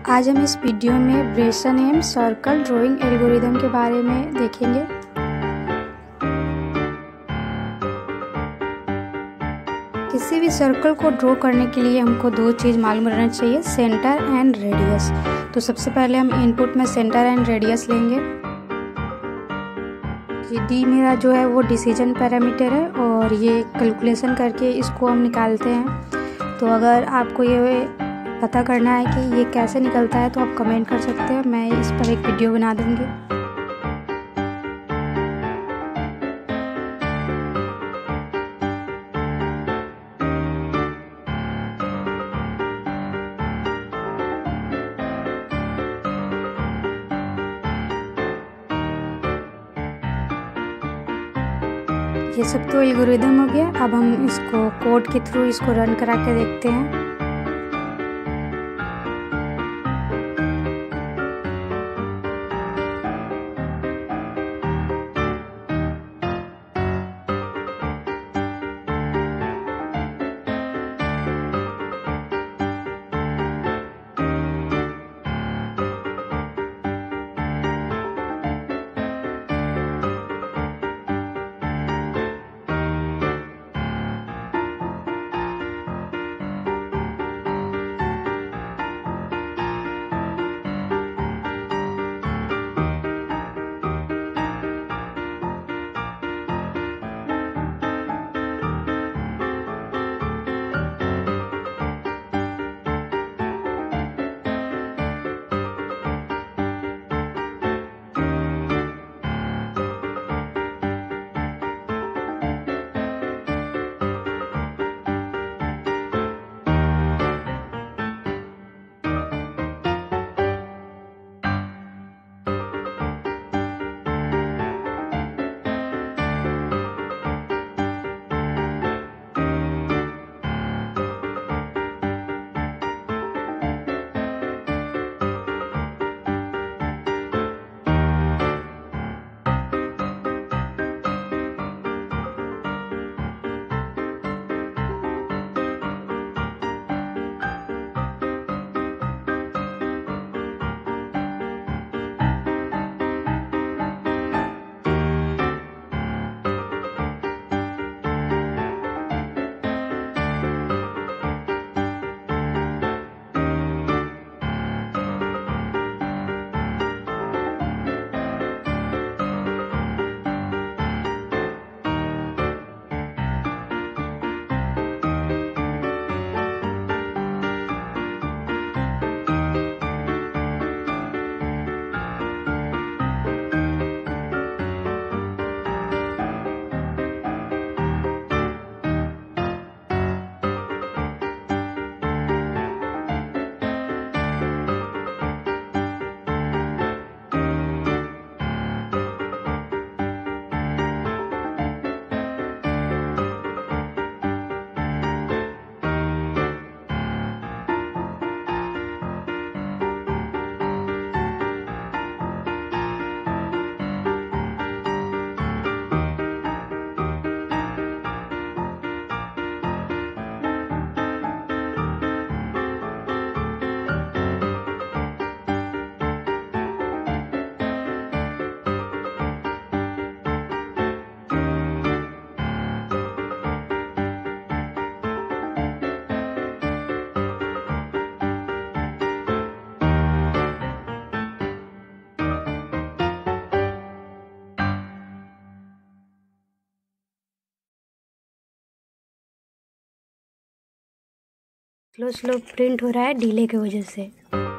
आज हम इस वीडियो में ब्रेसन सर्कल ड्राइंग एल्गोरिदम के बारे में देखेंगे। किसी भी सर्कल को ड्रॉ करने के लिए हमको दो चीज़ मालूम रहना चाहिए, सेंटर एंड रेडियस। तो सबसे पहले हम इनपुट में सेंटर एंड रेडियस लेंगे। ये डी मेरा जो है वो डिसीजन पैरामीटर है और ये कैलकुलेशन करके इसको हम निकालते हैं। तो अगर आपको ये पता करना है कि ये कैसे निकलता है तो आप कमेंट कर सकते हैं, मैं इस पर एक वीडियो बना दूँगी। ये सब तो एल्गोरिदम हो गया। अब हम इसको कोड के थ्रू इसको रन करा के देखते हैं। स्लो प्रिंट हो रहा है डिले की वजह से।